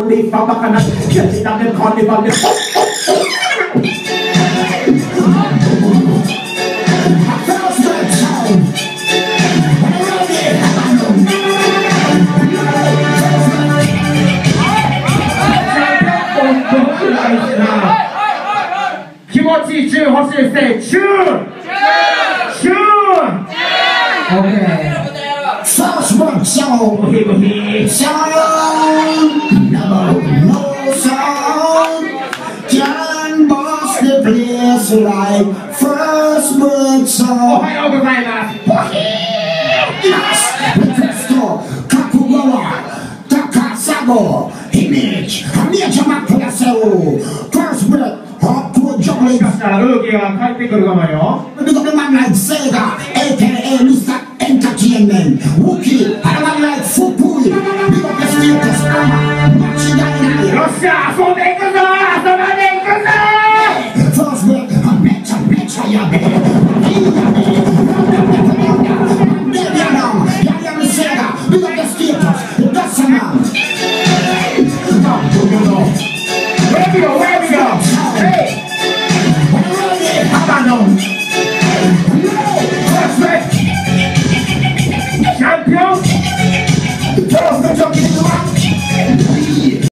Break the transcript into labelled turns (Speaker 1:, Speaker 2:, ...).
Speaker 1: リファバカなキャッチダメカニバル気持ちいいチュー欲しいせいチューチュー OK First one song Song No song Can boss the place like First word song おはようございますYes Requesto Kakugawa Takasago Image Hamiyajama Puraseo First word もしかしたらルーキーが帰ってくるかもよ。Because the man like Sega, aka Mr. Entertainment, Wookie, and a man like Fupui, big up the status,間違いない。よっしゃ、遊んでいくぞ、遊ばでいくぞ。First word, めちゃめちゃやべえ。いいやべえ。